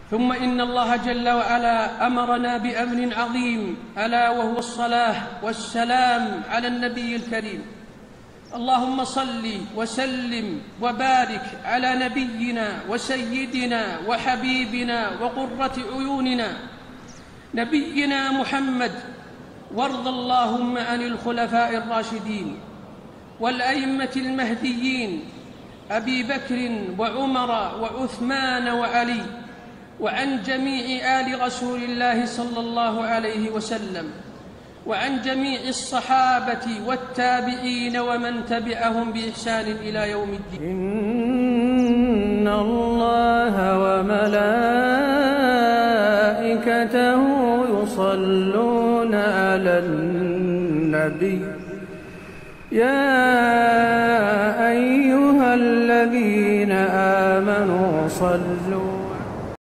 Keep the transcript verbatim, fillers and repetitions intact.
ثم إن الله جل وعلا أمرنا بأمر عظيم، ألا وهو الصلاة والسلام على النبي الكريم. اللهم صل وسلم وبارك على نبينا وسيدنا وحبيبنا وقرة عيوننا نبينا محمد، وارض اللهم عن الخلفاء الراشدين والأئمة المهديين أبي بكر وعمر وعثمان وعلي، وعن جميع آل رسول الله صلى الله عليه وسلم، وعن جميع الصحابة والتابعين ومن تبعهم بإحسان إلى يوم الدين. إن الله وملائكته يصلون على النبي يا أيها الذين آمنوا صلوا